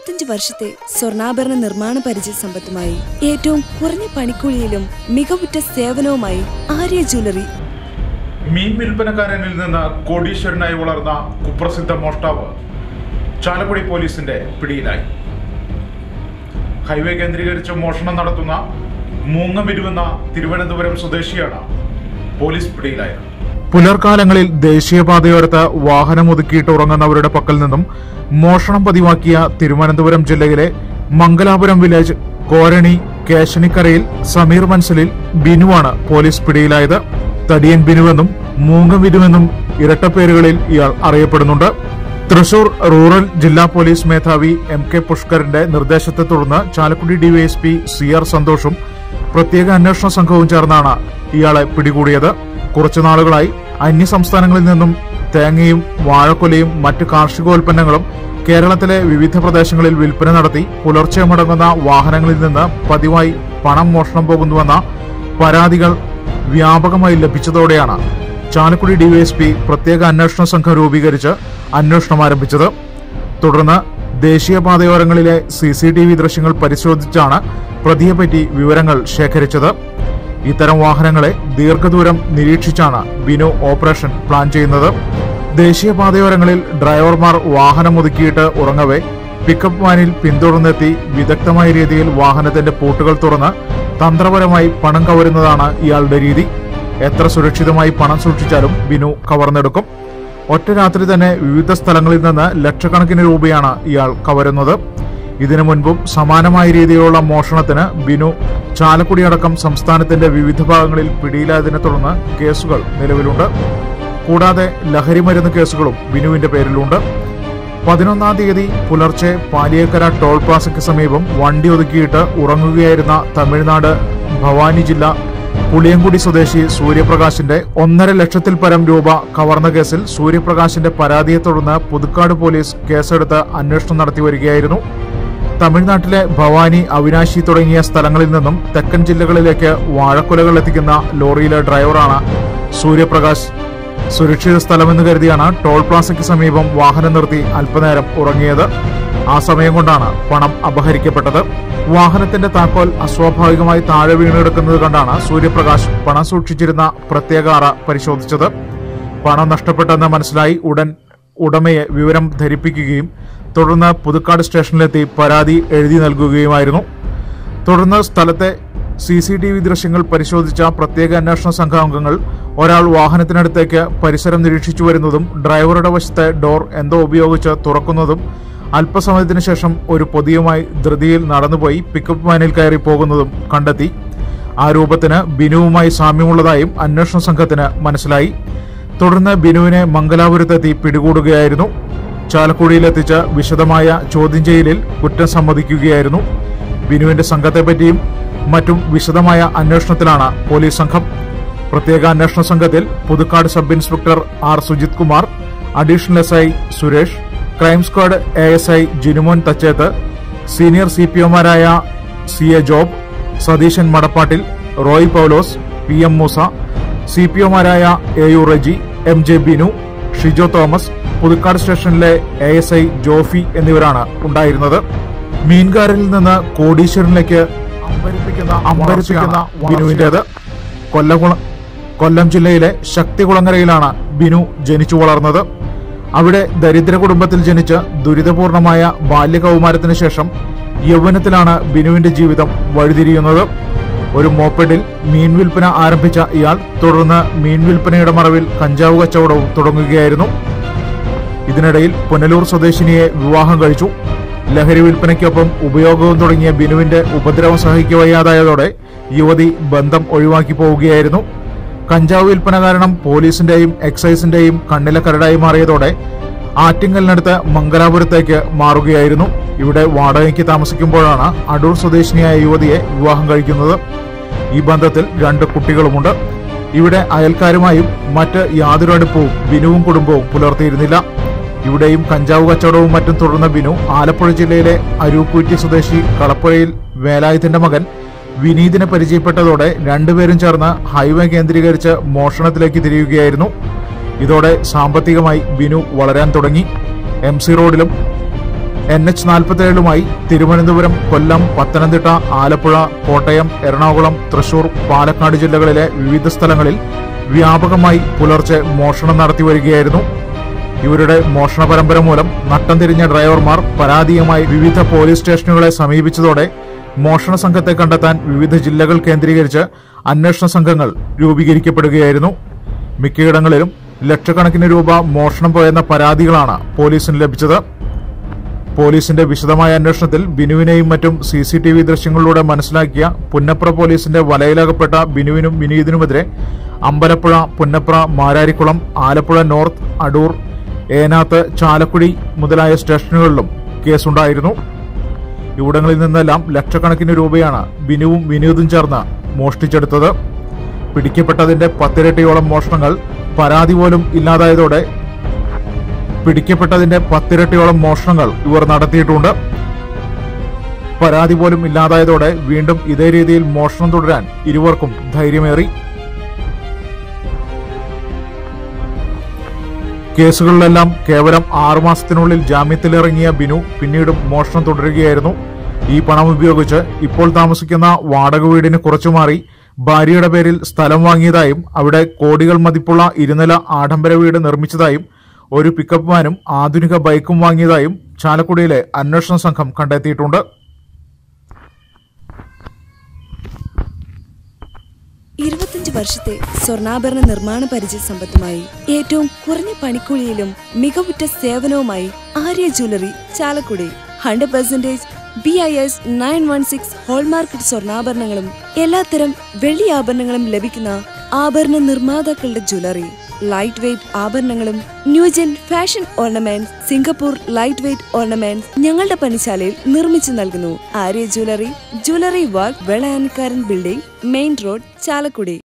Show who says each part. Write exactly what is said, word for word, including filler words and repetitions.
Speaker 1: ഇരുപത്തിയഞ്ച് വർഷത്തെ സ്വർണ്ണാഭരണ നിർമ്മാണ പരിചയ സമ്പത്തുമായി ഏറ്റവും കുറഞ്ഞ പണിക്കൂലിയിലും മികവുറ്റ സേവനവുമായി ആര്യ ജ്വല്ലറി.
Speaker 2: മീൻ വിൽപ്പനക്കാരനിൽ നിന്ന് കോടീശ്വരനായി വളർന്ന കുപ്രസിദ്ധ മോഷ്ടാവ് ചാലക്കുടി പോലീസിന്റെ പിടിയിലായി. ഹൈവേ കേന്ദ്രീകരിച്ച് മോഷണം നടത്തുന്ന മൂങ്ങമിരുവെന്ന തിരുവനന്തപുരം സ്വദേശിയാണ് പോലീസ് പിടിയിലായത്. പുലർക്കാലങ്ങളിൽ ദേശീയപാതയോരത്ത് വാഹനം ഒതുക്കിയിട്ട് ഉറങ്ങുന്നവരുടെ പക്കൽ നിന്നും മോഷണം പതിവാക്കിയ തിരുവനന്തപുരം ജില്ലയിലെ മംഗലാപുരം വില്ലേജ് കോരണി കേശനിക്കരയിൽ സമീർ മൻസലിൽ ബിനുവാണ് പോലീസ് പിടിയിലായത്. തടിയൻ ബിനുവെന്നും മൂങ്ങമിരുവെന്നും ഇരട്ടപ്പേരുകളിൽ ഇയാൾ അറിയപ്പെടുന്നുണ്ട്. തൃശൂർ റൂറൽ ജില്ലാ പോലീസ് മേധാവി എം കെ പുഷ്കറിന്റെ നിർദ്ദേശത്തെ തുടർന്ന് ചാലക്കുടി ഡിവൈഎസ്പി സി ആർ സന്തോഷും പ്രത്യേക അന്വേഷണ സംഘവും ചേർന്നാണ് ഇയാളെ പിടികൂടിയത്. കുറച്ചുനാളുകളായി അന്യ സംസ്ഥാനങ്ങളിൽ നിന്നും തേങ്ങയും വാഴക്കൊലയും മറ്റ് കാർഷികോൽപ്പന്നങ്ങളും കേരളത്തിലെ വിവിധ പ്രദേശങ്ങളിൽ വിൽപ്പന നടത്തി പുലർച്ചെ മടങ്ങുന്ന വാഹനങ്ങളിൽ നിന്ന് പതിവായി പണം മോഷണം പോകുന്നുവെന്ന പരാതികൾ വ്യാപകമായി ലഭിച്ചതോടെയാണ് ചാലക്കുടി ഡിവൈഎസ്പി പ്രത്യേക അന്വേഷണ സംഘം രൂപീകരിച്ച് അന്വേഷണം ആരംഭിച്ചത്. തുടർന്ന് ദേശീയപാതയോരങ്ങളിലെ സി സി ടി വി ദൃശ്യങ്ങൾ പരിശോധിച്ചാണ് പ്രതിയെപ്പറ്റി വിവരങ്ങൾ ശേഖരിച്ചത്. ഇത്തരം വാഹനങ്ങളെ ദീർഘദൂരം നിരീക്ഷിച്ചാണ് ബിനു ഓപ്പറേഷൻ പ്ലാൻ ചെയ്യുന്നത്. ദേശീയപാതയോരങ്ങളിൽ ഡ്രൈവർമാർ വാഹനം ഒതുക്കിയിട്ട് ഉറങ്ങവെ പിക്കപ്പ് വാനിൽ പിന്തുടർന്നെത്തി വിദഗ്ധമായ രീതിയിൽ വാഹനത്തിന്റെ പൂട്ടുകൾ തുറന്ന് തന്ത്രപരമായി പണം കവരുന്നതാണ് ഇയാളുടെ രീതി. എത്ര സുരക്ഷിതമായി പണം സൂക്ഷിച്ചാലും ബിനു കവർന്നെടുക്കും. ഒറ്റ രാത്രി തന്നെ വിവിധ സ്ഥലങ്ങളിൽ നിന്ന് ലക്ഷക്കണക്കിന് രൂപയാണ് ഇയാൾ കവരുന്നത്. ഇതിനു മുൻപും സമാനമായ രീതിയിലുള്ള മോഷണത്തിന് ബിനു ചാലക്കുടി അടക്കം സംസ്ഥാനത്തിന്റെ വിവിധ ഭാഗങ്ങളിൽ പിടിയിലായതിനെ തുടർന്ന് കേസുകൾ നിലവിലുണ്ട്. കൂടാതെ ലഹരിമരുന്ന് കേസുകളും ബിനുവിന്റെ പേരിലുണ്ട്. പതിനൊന്നാം തീയതി പുലർച്ചെ പാലിയേക്കര ടോൾ പ്ലാസയ്ക്ക് സമീപം വണ്ടി ഒതുക്കിയിട്ട് ഉറങ്ങുകയായിരുന്ന തമിഴ്നാട് ഭവാനി ജില്ല പുളിയങ്കുടി സ്വദേശി സൂര്യപ്രകാശിന്റെ ഒന്നര ലക്ഷത്തിൽ പരം രൂപ കവർന്ന കേസിൽ സൂര്യപ്രകാശിന്റെ പരാതിയെ തുടർന്ന് പുതുക്കാട് പോലീസ് കേസെടുത്ത് അന്വേഷണം നടത്തി വരികയായിരുന്നു. തമിഴ്നാട്ടിലെ ഭവാനി, അവിനാശി തുടങ്ങിയ സ്ഥലങ്ങളിൽ നിന്നും തെക്കൻ ജില്ലകളിലേക്ക് വാഴക്കുലകൾ എത്തിക്കുന്ന ലോറിയിലെ ഡ്രൈവറാണ് സൂര്യപ്രകാശ്. സുരക്ഷിത സ്ഥലമെന്ന് കരുതിയാണ് ടോൾ പ്ലാസയ്ക്ക് സമീപം വാഹനം നിർത്തി അല്പനേരം ഉറങ്ങിയത്. ആ സമയം കൊണ്ടാണ് പണം അപഹരിക്കപ്പെട്ടത്. വാഹനത്തിന്റെ താക്കോൽ അസ്വാഭാവികമായി താഴെ വീണെടുക്കുന്നത് കണ്ടാണ് സൂര്യപ്രകാശ് പണം സൂക്ഷിച്ചിരുന്ന പ്രത്യേക അറ പരിശോധിച്ചത്. പണം നഷ്ടപ്പെട്ടെന്ന് മനസ്സിലായി ഉടൻ ഉടമയെ വിവരം ധരിപ്പിക്കുകയും തുടർന്ന് പുതുക്കാട് സ്റ്റേഷനിലെത്തി പരാതി എഴുതി നൽകുകയുമായിരുന്നു. തുടർന്ന് സ്ഥലത്തെ സി സി ടി വി ദൃശ്യങ്ങൾ പരിശോധിച്ച പ്രത്യേക അന്വേഷണ സംഘാംഗങ്ങൾ ഒരാൾ വാഹനത്തിനടുത്തേക്ക് പരിസരം നിരീക്ഷിച്ചു വരുന്നതും ഡ്രൈവറുടെ വശത്തെ ഡോർ എന്തോ ഉപയോഗിച്ച് തുറക്കുന്നതും അല്പസമയത്തിനു ശേഷം ഒരു പൊതിയുമായി ധൃതിയിൽ നടന്നുപോയി പിക്കപ്പ് വാനിൽ കയറി പോകുന്നതും കണ്ടെത്തി. ആ രൂപത്തിന് ബിനുവുമായി സാമ്യമുള്ളതായും അന്വേഷണ സംഘത്തിന് മനസ്സിലായി. തുടർന്ന് ബിനുവിനെ മംഗലാപുരത്തെത്തി പിടികൂടുകയായിരുന്നു. ചാലക്കുടിയിലെത്തിച്ച് വിശദമായ ചോദ്യം ചെയ്യലിൽ കുറ്റം സമ്മതിക്കുകയായിരുന്നു. ബിനുവിന്റെ സംഘത്തെപ്പറ്റിയും മറ്റും വിശദമായ അന്വേഷണത്തിലാണ് പോലീസ് സംഘം. പ്രത്യേക അന്വേഷണ സംഘത്തിൽ Puthukkad sub inspector R Sujith Kumar, additional S I Suresh, crime squad A S I Jinumon Thachethu, senior C P ഒമാരായ C A Job, Satheesan Madappattil, Roy Paulose, P M Moosa, C P ഒമാരായ A U Reji, M J Binu, Shijo Thomas, Puthukkad സ്റ്റേഷനിലെ എ എസ് ഐ ജോഫി എന്നിവരാണ് ഉണ്ടായിരുന്നത്. മീൻകാരനിൽ നിന്ന് കോടീശ്വരനിലേക്ക് അമ്പരിപ്പിക്കുന്ന അമ്പരിപ്പിക്കുന്ന ബിനുവിന്റേത്. കൊല്ലം കൊല്ലം ജില്ലയിലെ ശക്തികുളങ്ങരയിലാണ് ബിനു ജനിച്ചു വളർന്നത്. അവിടെ ദരിദ്ര കുടുംബത്തിൽ ജനിച്ച് ദുരിതപൂർണമായ ബാല്യകൗമാരത്തിന് ശേഷം യൗവനത്തിലാണ് ബിനുവിന്റെ ജീവിതം വഴിതിരിയുന്നത്. ഒരു മോപ്പഡിൽ മീൻ വിൽപ്പന ആരംഭിച്ച ഇയാൾ തുടർന്ന് മീൻ വിൽപ്പനയുടെ മറവിൽ കഞ്ചാവ് കച്ചവടവും തുടങ്ങുകയായിരുന്നു. ഇതിനിടയിൽ പുനലൂർ സ്വദേശിനിയെ വിവാഹം കഴിച്ചു. ലഹരി വിൽപ്പനയ്ക്കൊപ്പം ഉപയോഗവും തുടങ്ങിയ ബിനുവിന്റെ ഉപദ്രവം സഹിക്കവയ്യാതായതോടെ യുവതി ബന്ധം ഒഴിവാക്കി പോവുകയായിരുന്നു. കഞ്ചാവ് വിൽപ്പന കാരണം പോലീസിന്റെയും എക്സൈസിന്റെയും കണ്ണിലെ കരടായി മാറിയതോടെ ആറ്റിങ്ങലിനടുത്ത് മംഗലാപുരത്തേക്ക് മാറുകയായിരുന്നു. ഇവിടെ വാടകയ്ക്ക് താമസിക്കുമ്പോഴാണ് അടൂർ സ്വദേശിനിയായ യുവതിയെ വിവാഹം കഴിക്കുന്നത്. ഈ ബന്ധത്തിൽ രണ്ട് കുട്ടികളുമുണ്ട്. ഇവിടെ അയൽക്കാരുമായും മറ്റ് യാതൊരു അടുപ്പവും ബിനുവും കുടുംബവും പുലർത്തിയിരുന്നില്ല. ഇവിടെയും കഞ്ചാവ് കച്ചവടവും മറ്റും തുടർന്ന ബിനു ആലപ്പുഴ ജില്ലയിലെ അരൂക്കൂറ്റി സ്വദേശി കളപ്പുഴയിൽ വേലായുധന്റെ മകൻ വിനീതിനെ പരിചയപ്പെട്ടതോടെ രണ്ടുപേരും ചേർന്ന് ഹൈവേ കേന്ദ്രീകരിച്ച് മോഷണത്തിലേക്ക് തിരിയുകയായിരുന്നു. ഇതോടെ സാമ്പത്തികമായി ബിനു വളരാൻ തുടങ്ങി. എം സി റോഡിലും എൻ എച്ച് നാൽപ്പത്തിയേഴുമായി തിരുവനന്തപുരം, കൊല്ലം, പത്തനംതിട്ട, ആലപ്പുഴ, കോട്ടയം, എറണാകുളം, തൃശൂർ, പാലക്കാട് ജില്ലകളിലെ വിവിധ സ്ഥലങ്ങളിൽ വ്യാപകമായി പുലർച്ചെ മോഷണം നടത്തി വരികയായിരുന്നു. ഇവരുടെ മോഷണ പരമ്പര മൂലം നട്ടം തിരിഞ്ഞ ഡ്രൈവർമാർ പരാതിയുമായി വിവിധ പോലീസ് സ്റ്റേഷനുകളെ സമീപിച്ചതോടെ മോഷണ സംഘത്തെ കണ്ടെത്താൻ വിവിധ ജില്ലകൾ കേന്ദ്രീകരിച്ച് അന്വേഷണ സംഘങ്ങൾ രൂപീകരിക്കപ്പെടുകയായിരുന്നു. മിക്കയിടങ്ങളിലും ലക്ഷക്കണക്കിന് രൂപ മോഷണം പോയെന്ന പരാതികളാണ് പോലീസിന് ലഭിച്ചത്. പോലീസിന്റെ വിശദമായ അന്വേഷണത്തിൽ ബിനുവിനെയും മറ്റും സി സി ടി വി ദൃശ്യങ്ങളിലൂടെ മനസ്സിലാക്കിയ പുന്നപ്ര പോലീസിന്റെ വലയിലകപ്പെട്ട ബിനുവിനും വിനീതിനുമെതിരെ അമ്പലപ്പുഴ, പുന്നപ്ര, മാരാരിക്കുളം, ആലപ്പുഴ നോർത്ത്, അടൂർ, ഏനാത്ത്, ചാലക്കുടി മുതലായ സ്റ്റേഷനുകളിലും കേസുണ്ടായിരുന്നു. ഇവിടങ്ങളിൽ നിന്നെല്ലാം ലക്ഷക്കണക്കിന് രൂപയാണ് ബിനുവും വിനീതും ചേർന്ന് മോഷ്ടിച്ചെടുത്തത്. പിടിക്കപ്പെട്ടതിന്റെ പത്തിരട്ടിയോളം മോഷണങ്ങൾ പരാതി പോലും ഇല്ലാതായതോടെ പിടിക്കപ്പെട്ടതിന്റെ പത്തിരട്ടിയോളം മോഷണങ്ങൾ ഇവർ നടത്തിയിട്ടുണ്ട്. പരാതി പോലും ഇല്ലാതായതോടെ വീണ്ടും ഇതേ രീതിയിൽ മോഷണം തുടരാൻ ഇരുവർക്കും ധൈര്യമേറി. കേസുകളിലെല്ലാം കേവലം ആറുമാസത്തിനുള്ളിൽ ജാമ്യത്തിലിറങ്ങിയ ബിനു പിന്നീടും മോഷണം തുടരുകയായിരുന്നു. ഈ പണം ഉപയോഗിച്ച് ഇപ്പോൾ താമസിക്കുന്ന വാടക വീടിന് കുറച്ചുമാറി ഭാര്യയുടെ പേരിൽ സ്ഥലം വാങ്ങിയതായും അവിടെ കോടികൾ മതിപ്പുള്ള ഇരുനില ആഡംബര വീട് നിർമ്മിച്ചതായും ഒരു പിക്കപ്പ് വാനും ആധുനിക ബൈക്കും വാങ്ങിയതായും ചാലക്കുടിയിലെ അന്വേഷണ സംഘം കണ്ടെത്തിയിട്ടുണ്ട്.
Speaker 1: ഇരുപത്തിയഞ്ച് വർഷത്തെ സ്വർണ്ണാഭരണ നിർമ്മാണ പരിചയ സമ്പത്തുമായി ഏറ്റവും കുറഞ്ഞ പണിക്കൂലിയിലും മികവുറ്റ സേവനവുമായി Arya jewellery Chalakudy. Hundred percentage B I S nine one six hallmarked സ്വർണ്ണാഭരണങ്ങളും എല്ലാത്തരം വെള്ളി ആഭരണങ്ങളും ലഭിക്കുന്ന ആഭരണ നിർമ്മാതാക്കളുടെ ജ്വല്ലറി. ലൈറ്റ് വെയ്റ്റ് ആഭരണങ്ങളും new gen fashion ornaments, Singapore light weight ornaments ഞങ്ങളുടെ പണിശാലയിൽ നിർമ്മിച്ചു നൽകുന്നു. Arya jewellery, jewellery work, Velayanikkaran building, main road, Chalakudy.